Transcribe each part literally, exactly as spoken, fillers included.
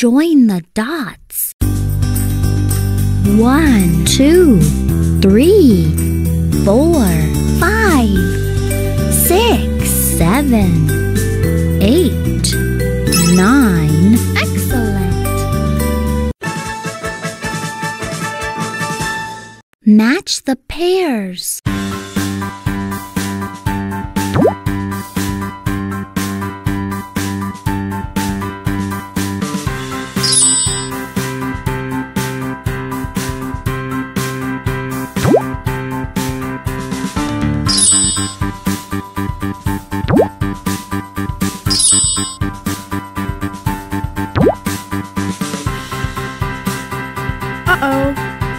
join the dots. One, two, three, four, five, six, seven, eight, nine. Excellent! Match the pairs. Uh-oh.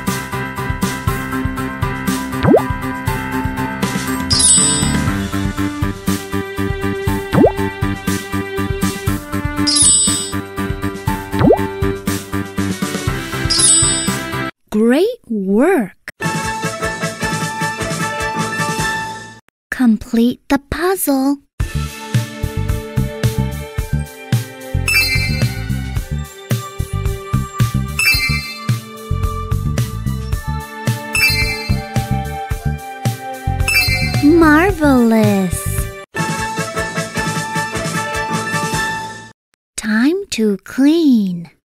Great work! Complete the puzzle. Marvelous! Time to clean.